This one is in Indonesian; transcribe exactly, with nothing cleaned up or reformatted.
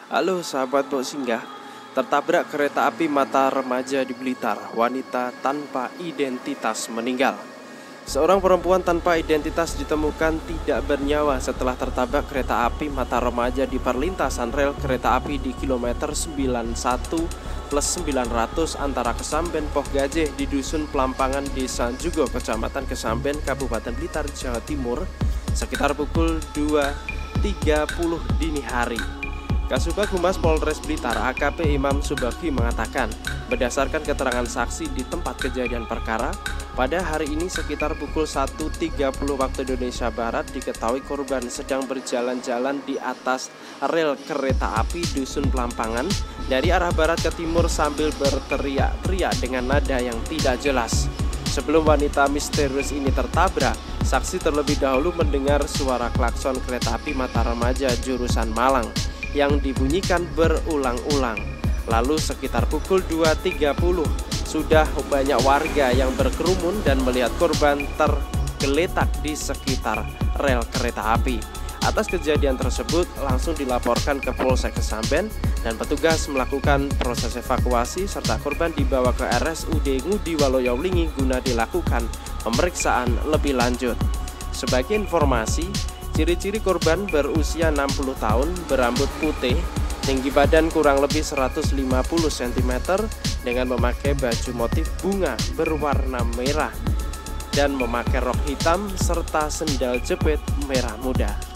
Halo sahabat Bok Singgah, tertabrak kereta api mata remaja di Blitar, wanita tanpa identitas meninggal. Seorang perempuan tanpa identitas ditemukan tidak bernyawa setelah tertabrak kereta api mata remaja di perlintasan rel kereta api di kilometer sembilan puluh satu plus sembilan ratus antara Kesamben Poh Gajeh di Dusun Pelampangan Desa Jugo, Kecamatan Kesamben, Kabupaten Blitar, Jawa Timur, sekitar pukul dua tiga puluh dini hari. Kasubag Humas Polres Blitar A K P Imam Subaghi mengatakan, berdasarkan keterangan saksi di tempat kejadian perkara, pada hari ini sekitar pukul satu tiga puluh waktu Indonesia Barat diketahui korban sedang berjalan-jalan di atas rel kereta api Dusun Pelampangan dari arah barat ke timur sambil berteriak-teriak dengan nada yang tidak jelas. Sebelum wanita misterius ini tertabrak, saksi terlebih dahulu mendengar suara klakson kereta api mata remaja jurusan Malang yang dibunyikan berulang-ulang. Lalu sekitar pukul dua tiga puluh sudah banyak warga yang berkerumun dan melihat korban tergeletak di sekitar rel kereta api. Atas kejadian tersebut langsung dilaporkan ke Polsek Kesamben dan petugas melakukan proses evakuasi serta korban dibawa ke R S U D Ngudi Waluyo-Wlingi guna dilakukan pemeriksaan lebih lanjut. Sebagai informasi, ciri-ciri korban berusia enam puluh tahun, berambut putih, tinggi badan kurang lebih seratus lima puluh sentimeter dengan memakai baju motif bunga berwarna merah dan memakai rok hitam serta sendal jepit merah muda.